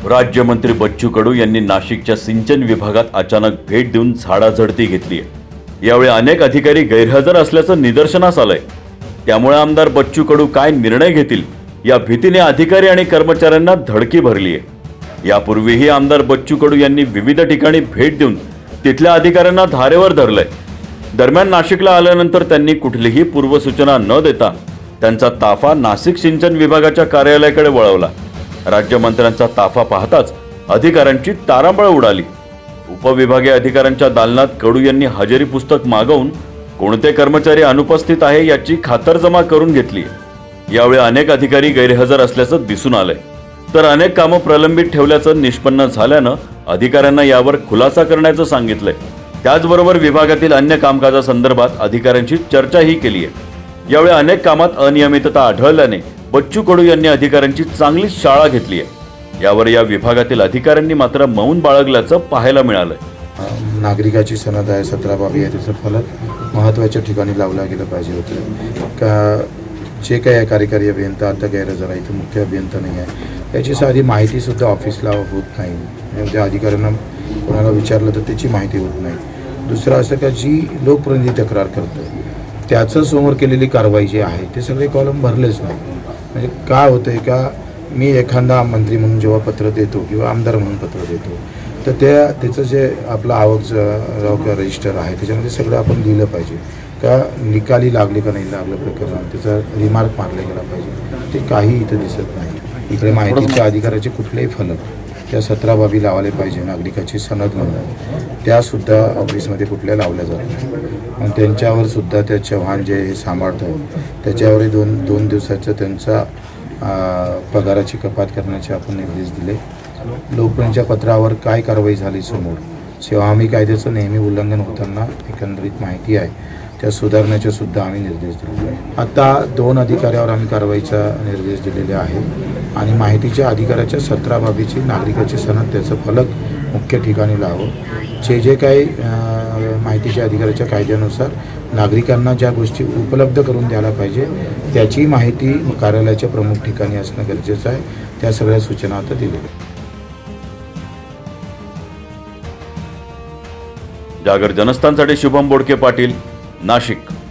राज्यमंत्री बच्चू कडू यांनी नाशिकच्या सिंचन विभागात अचानक भेट देऊन झाडाझडती घेतली आहे। यावेळी अनेक अधिकारी गैरहजर असल्याचं निदर्शनास आलंय। त्यामुळे आमदार बच्चू कडू काय निर्णय घेतील या भीतीने अधिकारी आणि कर्मचाऱ्यांना धडकी भरली आहे। यापूर्वीही आमदार बच्चू कडू यांनी विविध ठिकाणी भेट देऊन तिथल्या अधिकाऱ्यांना धारेवर धरलंय। दरम्यान नाशिकला आल्यानंतर त्यांनी कुठलीही पूर्वसूचना न देता त्यांचा ताफा नाशिक सिंचन विभागाच्या कार्यालयाकडे वळवला। राज्यमंत्र्यांचा ताफा पाहताच अधिकाऱ्यांची तारांबळ उडाली। उपविभागीय अधिकाऱ्यांच्या दालनात कडू यांनी हजेरी पुस्तक मागवून कोणते कर्मचारी अनुपस्थित आहे याची खातरजमा करून घेतली। यावेळी अनेक अधिकारी गैरहजर असल्याचं दिसून आलंय, तर अनेक कामं प्रलंबित ठेवल्याचं निष्पन्न झाल्यानं अधिकाऱ्यांना यावर खुलासा करण्याचं सांगितलंय। त्याचबरोबर विभागातील अन्य कामकाजासंदर्भात अधिकाऱ्यांशी चर्चाही केली आहे। यावेळी अनेक कामात अनियमितता आढळल्याने बच्चू कडू यांनी अधिकाऱ्यांची चांगली शाळा घेतली आहे। यावर या विभागातील अधिकाऱ्यांनी मात्र मौन बाळगल्याचं पाहायला मिळालंय। नागरिकाची सनद आहे 17 बाबी आहे, त्याचं फलक महत्त्वाच्या ठिकाणी लावला गेलं पाहिजे होतं का। जे काही कार्यकारी अभियंता आता गैरहजर आहे, इथं मुख्य अभियंता नाही आहे, याची साधी माहितीसुद्धा ऑफिसला होत नाही। म्हणजे अधिकाऱ्यांना कोणाला विचारलं तर त्याची माहिती होत नाही। दुसरं असं का जी लोकप्रतिनिधी तक्रार करतो त्याचं समोर केलेली कारवाई जी आहे ते सगळे कॉलम भरलेच नाही। म्हणजे काय होतंय का, मी एखादा मंत्री म्हणून जेव्हा पत्र देतो किंवा आमदार म्हणून पत्र देतो तर त्याचं जे आपलं आवक रजिस्टर आहे त्याच्यामध्ये सगळं आपण लिहिलं पाहिजे का, निकाली लागले का नाही लागलं प्रकरण, त्याचा रिमार्क मारला गेला पाहिजे। ते काही इथं दिसत नाही। इकडे माहितीच्या अधिकाराचे कुठलेही फलक त्या 17 बाबी लावले पाहिजे, नागरिकाची सनद म्हणून त्यासुद्धा ऑफिसमध्ये कुठल्या लावल्या जात नाही। मग त्यांच्यावर सुद्धा त्या चव्हाण जे हे सांभाळतात त्याच्यावरही दोन दिवसाचं त्यांचा पगाराची कपात करण्याचे आपण निर्देश दिले। लोकप्रतिनिधीच्या पत्रावर काय कारवाई झाली समोर, सेवा हमी कायद्याचं नेहमी उल्लंघन होताना एकंदरीत माहिती आहे, त्या सुधारण्याचे सुद्धा आम्ही निर्देश दिले। आता 2 अधिकाऱ्यावर आम्ही कारवाईचा निर्देश दिलेले आहे आणि माहितीच्या अधिकाऱ्याच्या 17 बाबीची नागरिकाची सनद त्याचं फलक मुख्य ठिकाणी लावून जे काही माहितीच्या अधिकाऱ्याच्या कायद्यानुसार नागरिकांना ज्या गोष्टी उपलब्ध करून द्यायला पाहिजे त्याची माहिती कार्यालयाच्या प्रमुख ठिकाणी असणं गरजेचं आहे। त्या सगळ्या सूचना आता दिलेल्या। जागर जनस्थानसाठी शुभम बोडके पाटील, नाशिक।